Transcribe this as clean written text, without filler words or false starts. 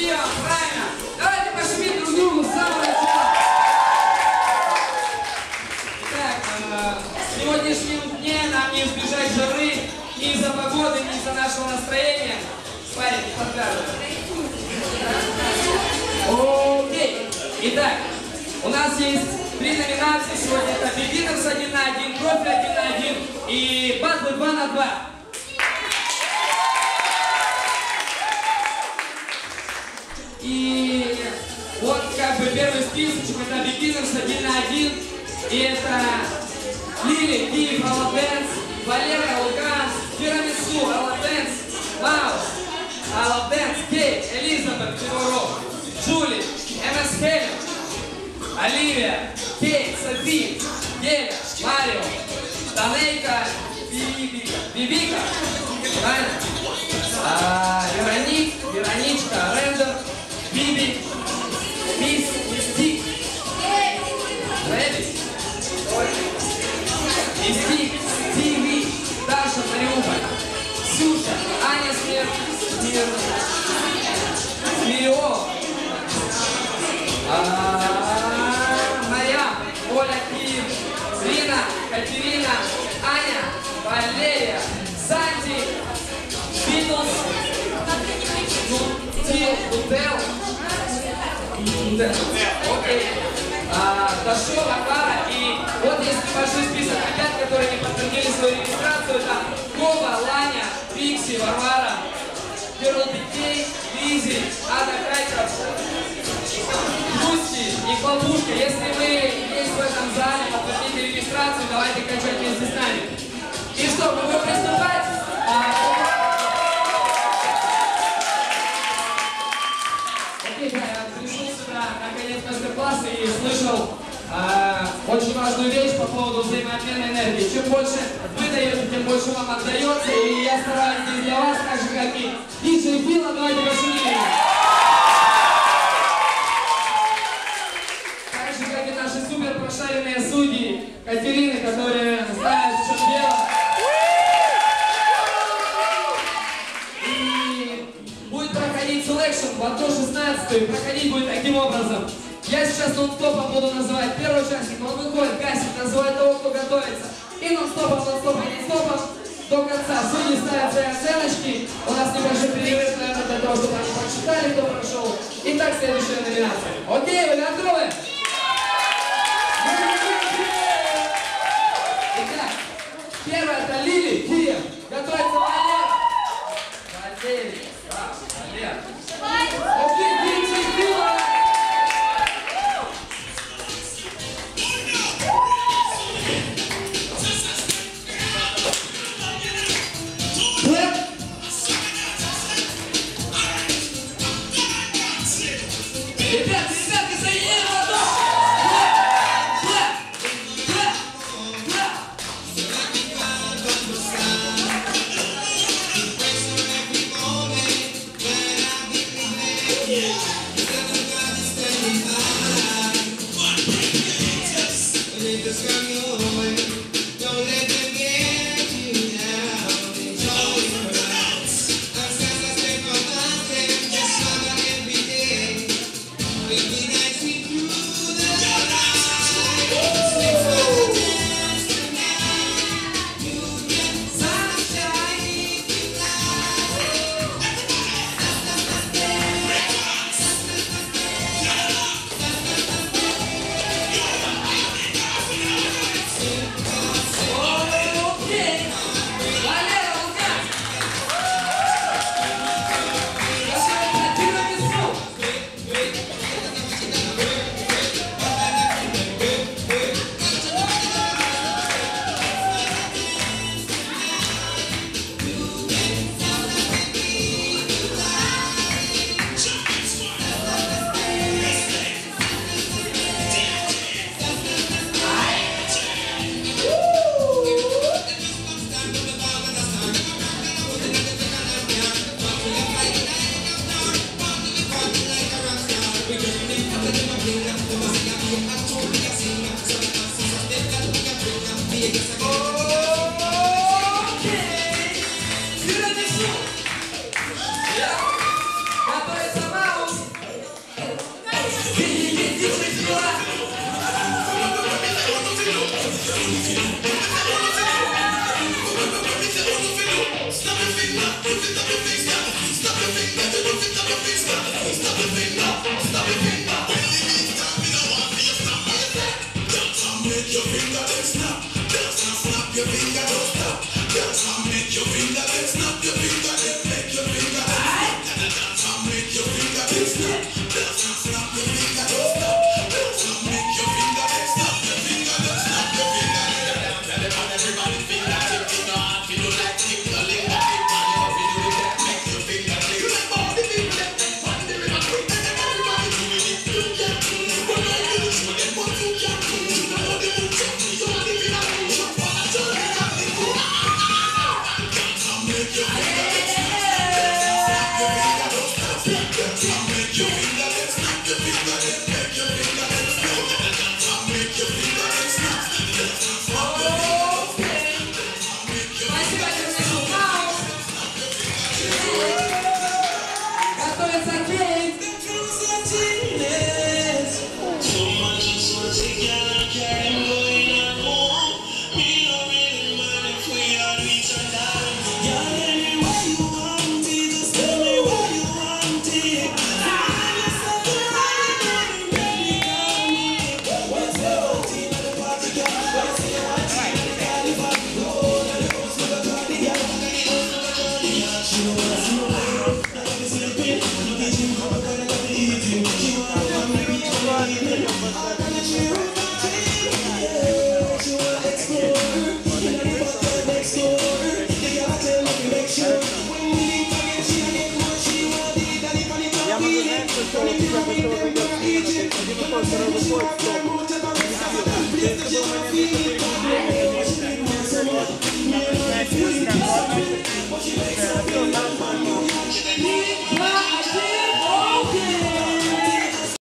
коллективом, правильно? Давайте пошумим друг другу с самого начала. Итак, в сегодняшнем дне нам не избежать жары ни из-за погоды, ни из-за нашего настроения. Парень, подсказывай. Окей. Итак, у нас есть 3 номинации сегодня. Это Бигинерс 1 на 1, Профи 1 на 1 и Батлы 2 на 2. И вот как бы первый списочек, это Бигинерс 1 на 1. И это Лили, Киев, Алладенс, Валера, Луганс, Тирамису, Алладенс, Маус, Алладенс, Кейт, Элизабет, Криворов, Джули, МС Хелен, Оливия, Кейт, Софи, Геля, Марио, Танейка, Бибика, правильно? Вероничка, Рендер, Биби, Мистик, Рэбби, Мистик, Стиви, Даша, Мариуполь, Ксюша, Аня Смирио, Марьям, Оля, Киев, Рина, Катерина, Аня, Валерия, Санти, Битлз, Дутел, окей, Дашова, Кара, и вот есть небольшой список ребят, которые не подтвердили свою регистрацию. Это Коба, Ланя, Пикси, Варвара, Перл Бикей, Лизи, Ада Крайков, Густи и Клопушка. Если вы есть в этом зале, подтвердите регистрацию, давайте качать вместе с нами. И что, мы будем приступать? Окей, да, я пришел сюда наконец мастер-класс и слышал очень важную вещь по поводу взаимообмена энергии. Чем больше вы даете, тем больше вам отдается. И я стараюсь здесь для вас, так же как и диджей Фила. Давайте пошумим. Так же как и наши супер прошаренные судьи Катерины, которые знают, в чем дело. И будет проходить селекшн в 1/16. Проходить будет таким образом. Я сейчас нон-стопом буду называть первый участник, он выходит, гасит, называет того, кто готовится. И нон-стопом до конца. Судьи ставят свои оценочки. У нас небольшой перерыв, наверное, для того, чтобы они посчитали, кто прошел. Итак, следующая номинация. Окей, вы готовы? Итак, первая это Лили, Киев. Готовится Валера. Валерий. Валера. Окей, диджей Фила. Я